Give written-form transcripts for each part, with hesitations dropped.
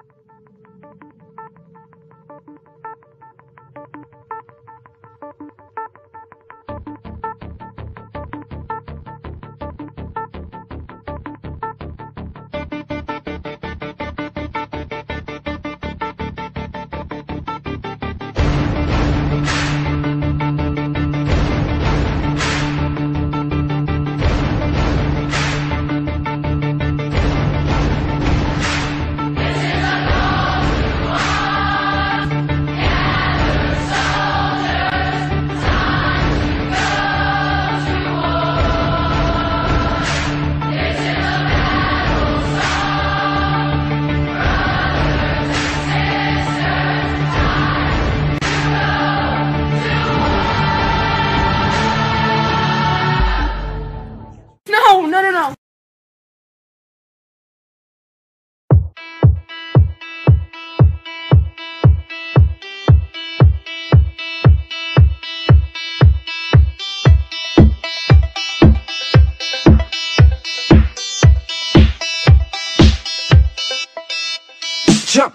No. Jump.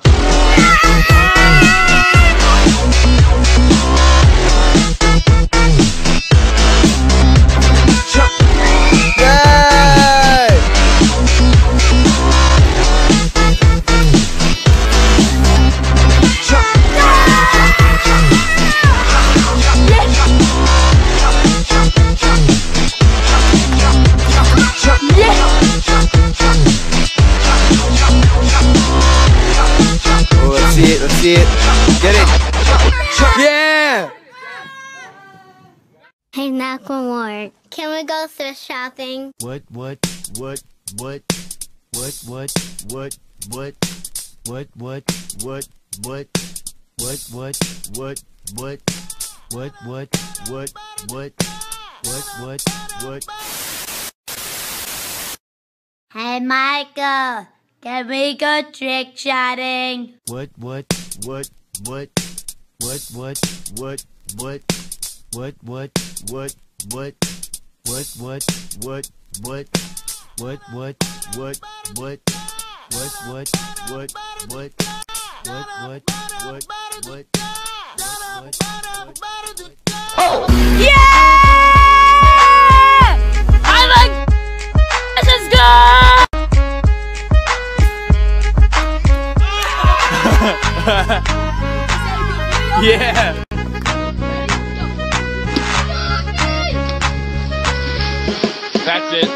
Let's see it. Get it. Yeah! Hey, Nakamura, can we go thrift shopping? What? Hey, Michael, can we go trick-shotting? What? Oh! Yeah! I like this is good! Yeah! That's it.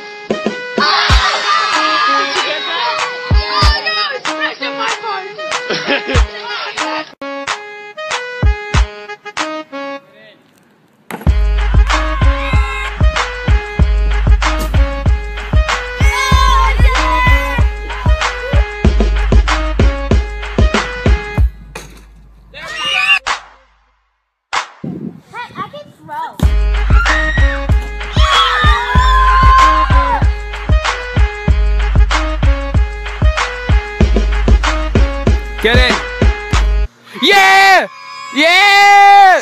Get it! Yeah! Yeah!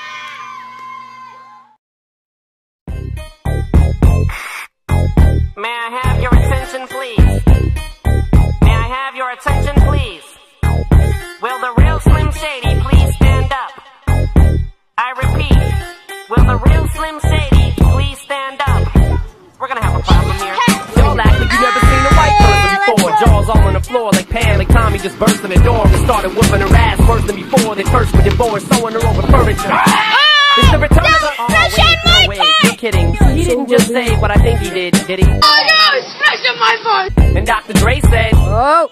May I have your attention, please? May I have your attention, please? Will the real Slim Shady please stand up? I repeat, will the real Slim Shady please stand up? We're gonna have a problem here. Y'all act like you never seen a white person before. Jaws all on the floor like Pam, like Tommy just burst in the door and started whooping her ass worse than before. They first were divorced, sewing her over furniture. It's the return of the... Oh, wait, you're kidding. He didn't just say what I think he did he? Oh no, it's fresh in my phone! And Dr. Dre said, Oh!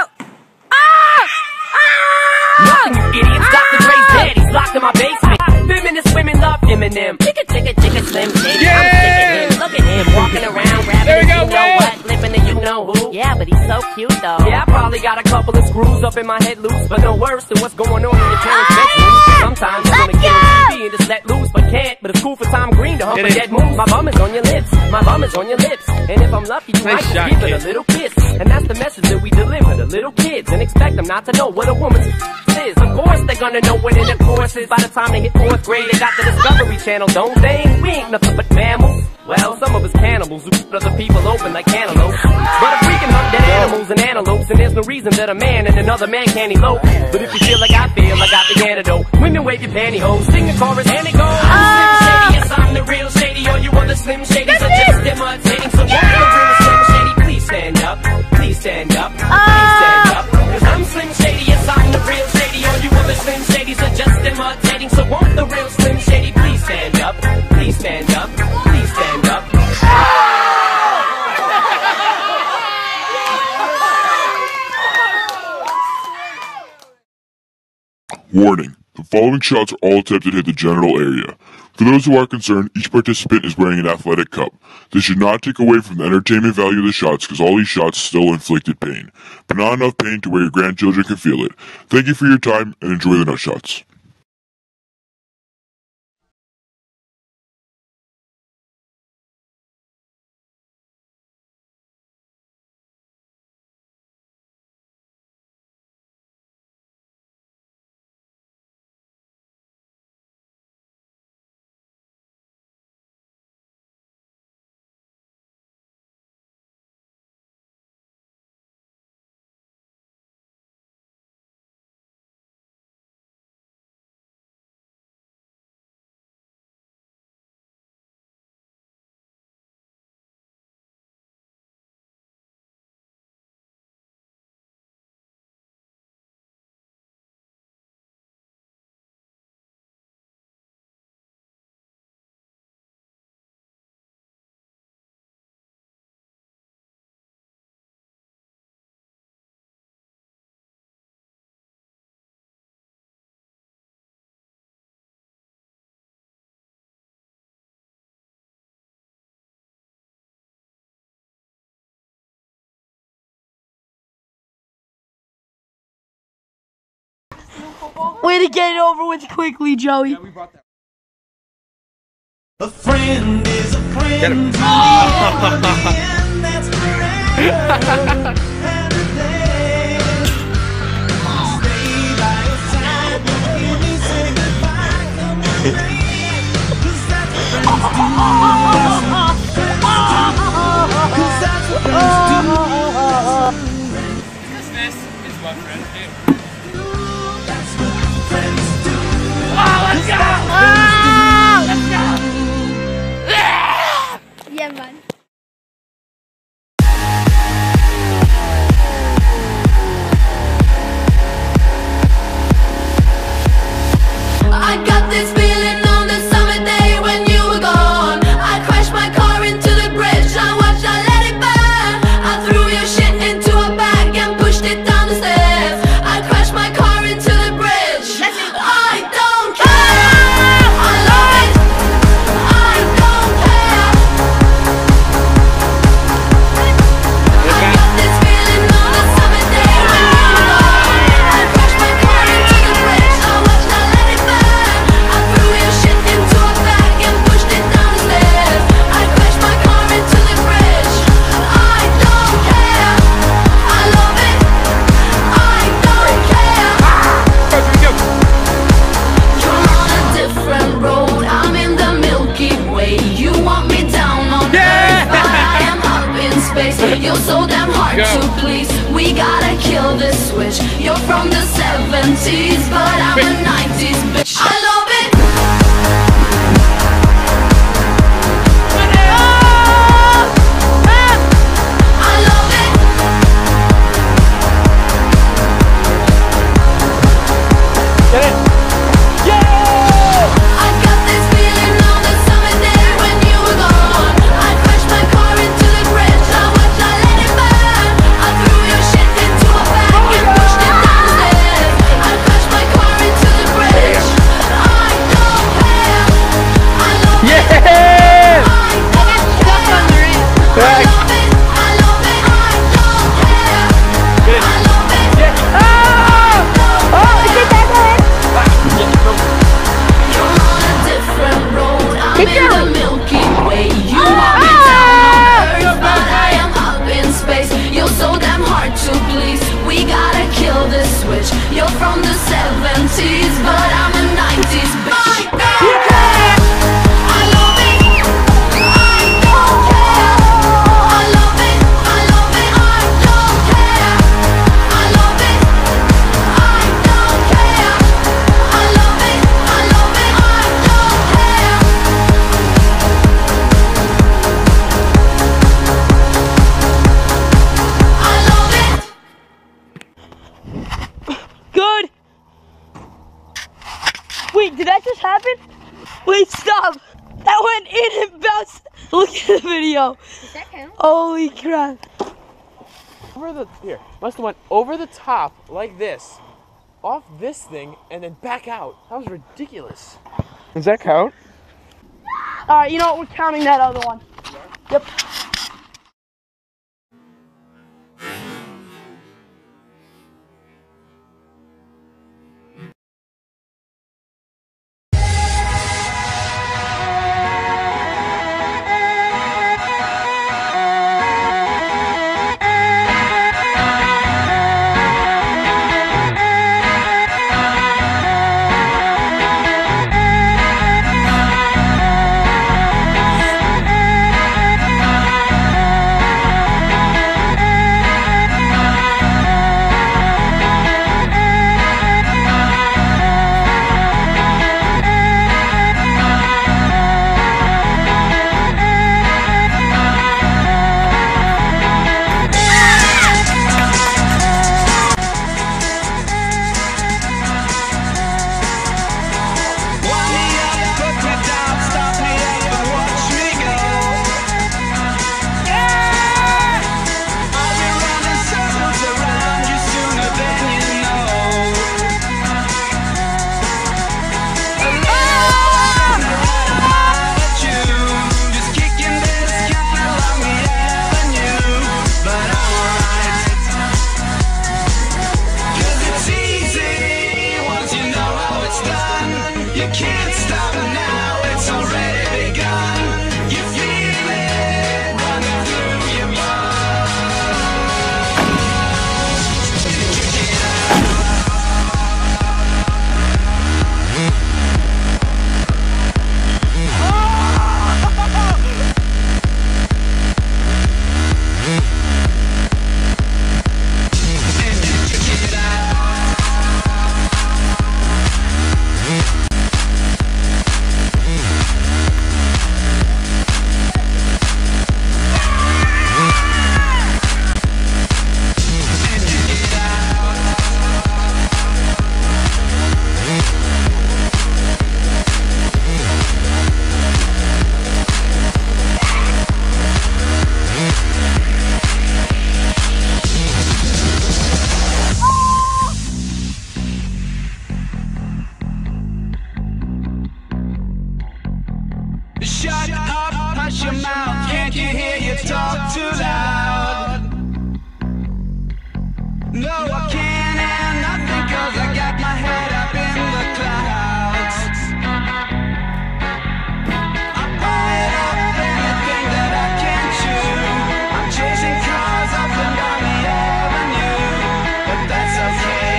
nothing, you idiots. Dr. Dre's dead. He's locked in my basement. Feminist women love Eminem. Chicka, Slim Shady. Yeah! I'm sick of him. Look at him walking around, grabbing There we his go, you know what, flipping the you know who. Yeah, but he's so cute though. Yeah, I probably got a couple of screws up in my head loose, but no worse than what's going on in your parents' bedroom. Sometimes I'm gonna get on TV and just let loose, but can't. But it's cool for Tom Green to hump a dead moose. My bum is on your lips. My bum is on your lips. And if I'm lucky, you might just give it a little kiss. And that's the message that we deliver to little kids and expect them not to know what a woman's is. Of course they're gonna know what intercourse is. By the time they hit 4th grade, they got the Discovery Channel, don't they? We ain't nothing but mammals. Well, some of us cannibals who put other people open like cantaloupes. But if we can hunt dead animals and antelopes, then there's no reason that a man and another man can't elope. But if you feel like I feel, I got the antidote. Women wave your pantyhose, sing the chorus and it goes. Slim Shady, yes I'm the real Shady. All you other Slim Shadys are just imitating. So won't the real Slim Shady please stand up? Please stand up. Please stand up. 'Cause I'm Slim Shady, yes I'm the real Shady. All you other Slim Shadys are just imitating. So won't the real Slim Shady please stand up? Please stand up. Please stand up. Warning. The following shots are all attempted to hit the genital area. For those who are concerned, each participant is wearing an athletic cup. This should not take away from the entertainment value of the shots, because all these shots still inflicted pain. But not enough pain to where your grandchildren can feel it. Thank you for your time, and enjoy the nut shots. Way to get it over with quickly, Joey. A friend is a friend. Get him. And that's forever and a day. Stay by your side, don't hear me say goodbye. Come with me, 'cause that's what friends do. 'Cause that's what friends do. This is what friends do. That's what friends do. Let's go! Let's go! Yeah, man. I got this feeling on the summer day when you were gone. I crashed my car into the bridge. I watched, I let it burn. I threw your shit into a bag and pushed it down the stairs. I crashed my car into the bridge. I don't care. I love it. I don't care. I got this feeling on a summer day when you were gone. I crashed my car into the bridge. I watched, I let it burn. I threw your shit into a bag and pushed it down the stairs. I crashed my car into the bridge. I don't care. I love it. I don't care. You're on a different road. I'm in the Milky Way. You want me down on Earth, but I am up in space. You're so damn hard to please. We gotta kill this switch. You're from the 70s, but I'm a 90s bitch. I love it. I love it. Get it! I got this feeling on the summer day when you were gone. I crashed my car into the bridge. I watched, I let it burn. I threw your shit into a bag and pushed it down the stairs. I crashed my car into the bridge. I don't care. I love it. Yeah! I don't care. I love it. I love it. I don't care. Get it. I love it. Yeah. You're on a different road. I'm in the Milky Way. You want me down on Earth, but I am up in space. You're so damn hard to please. We gotta kill this switch. You're from the 70s, but I'm a 90s bitch. I don't care. I love it. I Wait, did that just happen? Wait, stop. That went in and bounced. Look at the video. Does that count? Holy crap. Must have went over the top like this, off this thing, and then back out. That was ridiculous. Does that count? All right, you know what? We're counting that other one. Yep. Shut up, hush your mouth. Can't you hear you talk too loud? No, I can't hear nothing 'cause I got my head up in the clouds. I bite up anything that I can chew. I'm chasing cars up and down the avenue, but that's okay.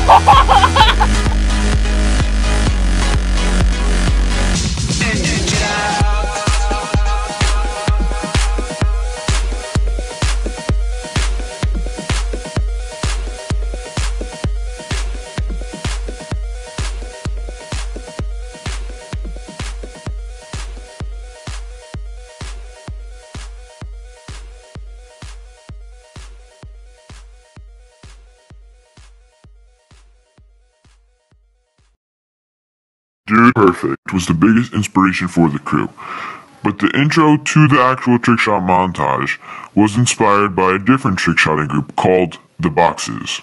Dude Perfect was the biggest inspiration for the crew, but the intro to the actual Trickshot montage was inspired by a different trickshotting group called The Boxes.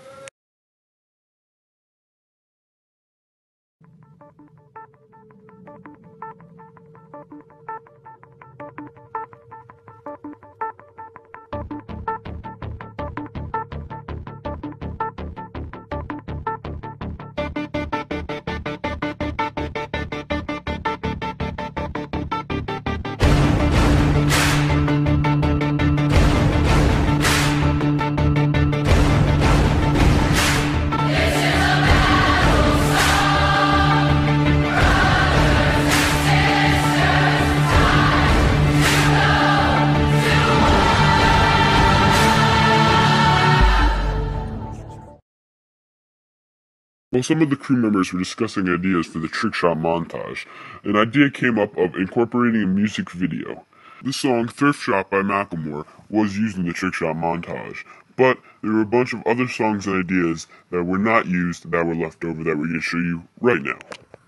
While some of the crew members were discussing ideas for the Trickshot montage, an idea came up of incorporating a music video. The song Thrift Shop by Macklemore was used in the Trickshot montage, but there were a bunch of other songs and ideas that were not used that were left over that we're going to show you right now.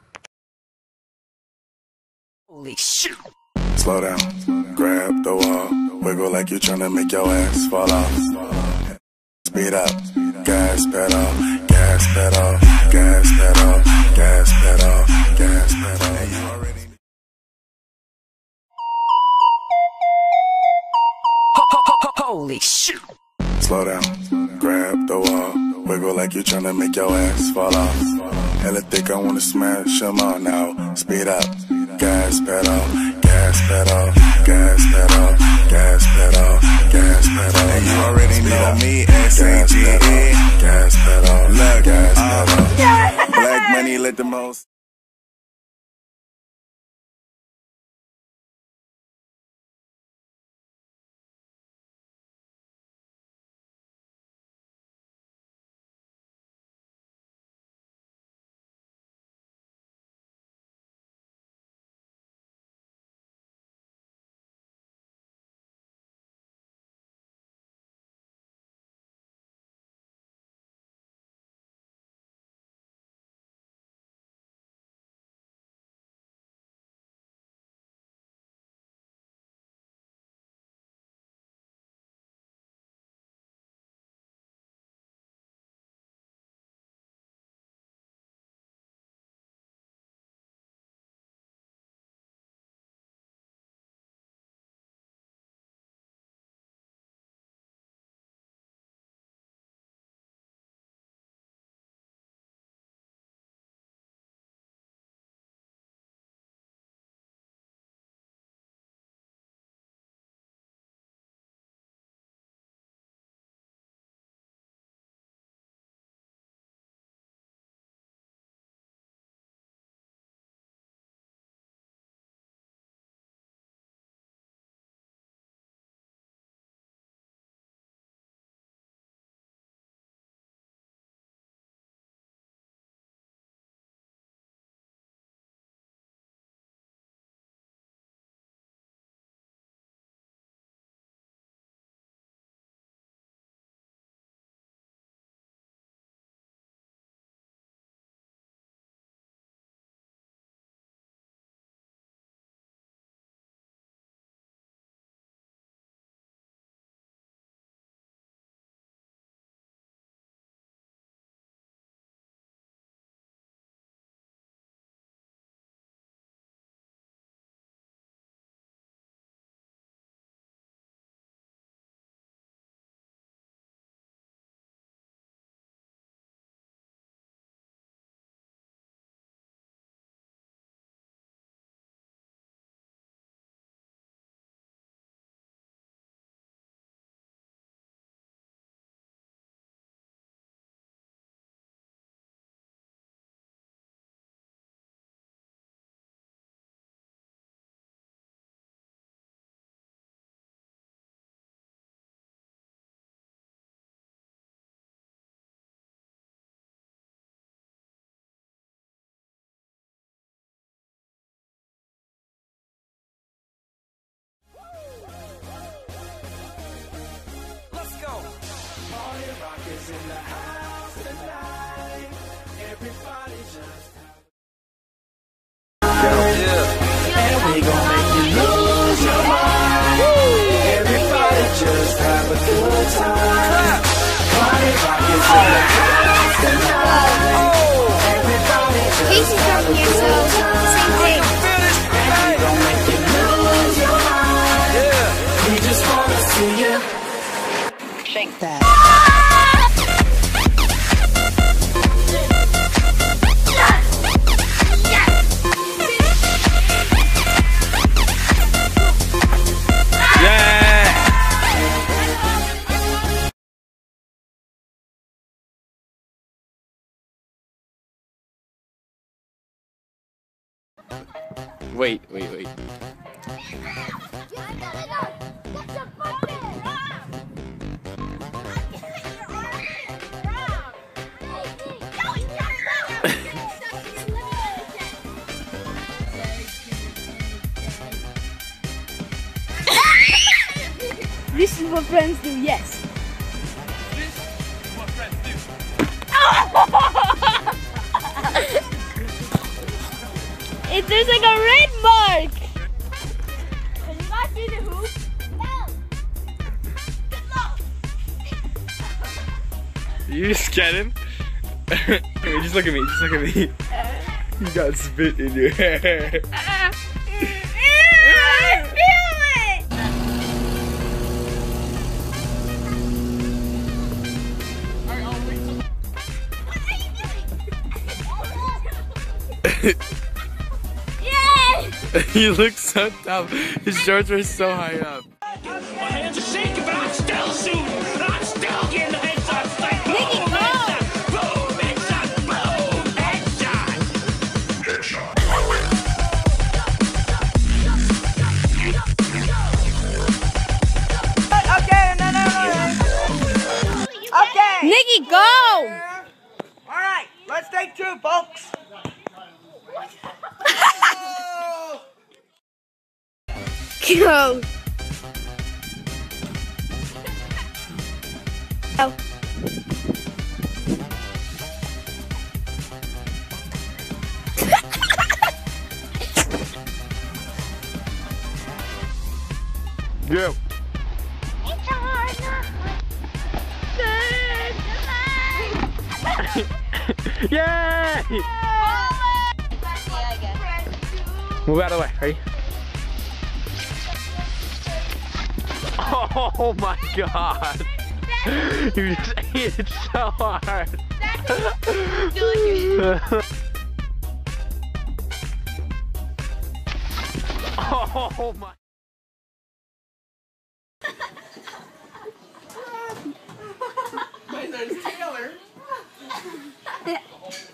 Holy shit! Slow down, grab the wall, wiggle like you're trying to make your ass fall off. Speed up, gas pedal, gas pedal, gas pedal, gas pedal, gas pedal. And you already Holy shit! slow down, grab the wall, wiggle like you're trying to make your ass fall off. Hella thick, I wanna smash them all now. Speed up, gas pedal, gas pedal, gas pedal, gas pedal, gas pedal. And you already know me, S-A-G-E. Gas pedal, look, gas pedal. Black money, let the most. Wait. This is what friends do, yes. This is what friends do. There's like a red mark. Can you guys see the hoop? No. You just get him? Wait, just look at me. You got spit in your hair. He looks so tough. His shorts were so high up. My hands are shaking, but I'm still shooting. I'm still getting the headshots. Like boom, headshot, boom, headshot, boom, headshot. Okay, no. Okay. Nikki, go! Alright, let's take two, folks. Go. Oh. Go. Yay! Move out of the way. Ready? Oh my god! You just ate it so hard. Oh my. My name's Taylor.